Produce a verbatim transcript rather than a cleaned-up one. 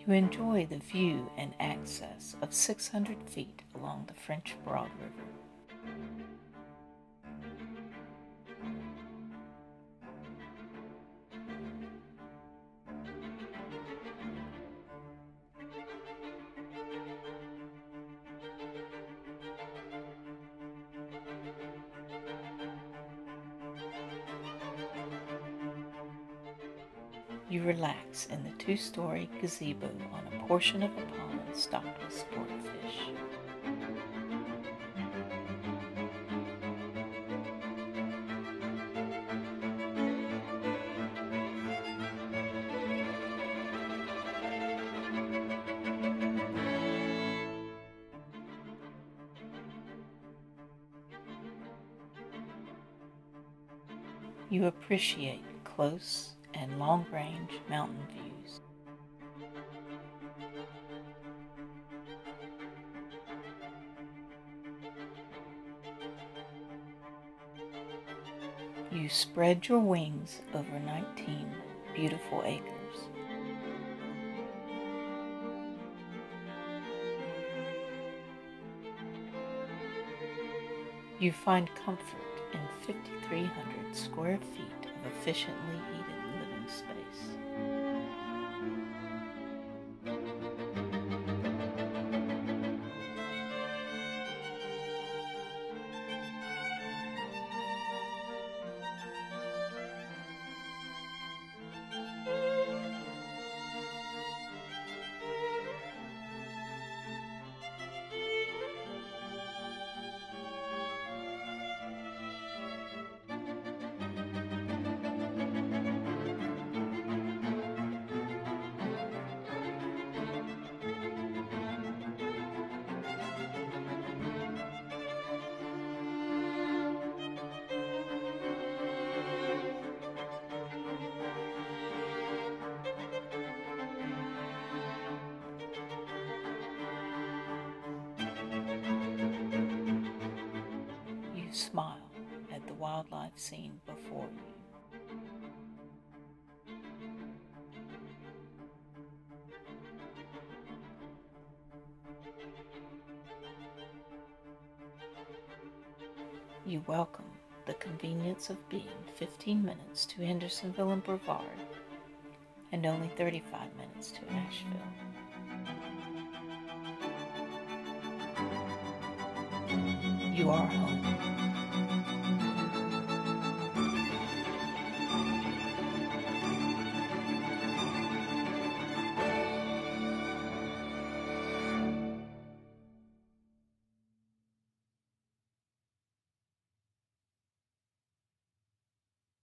You enjoy the view and access of six hundred feet along the French Broad River. You relax in the two-story gazebo on a portion of a pond stocked with sport fish. You appreciate close and long-range mountain views. You spread your wings over nineteen beautiful acres. You find comfort in fifty-three hundred square feet of efficiently heated living space. You smile at the wildlife scene before you. You welcome the convenience of being fifteen minutes to Hendersonville and Brevard and only thirty-five minutes to Asheville. You are home.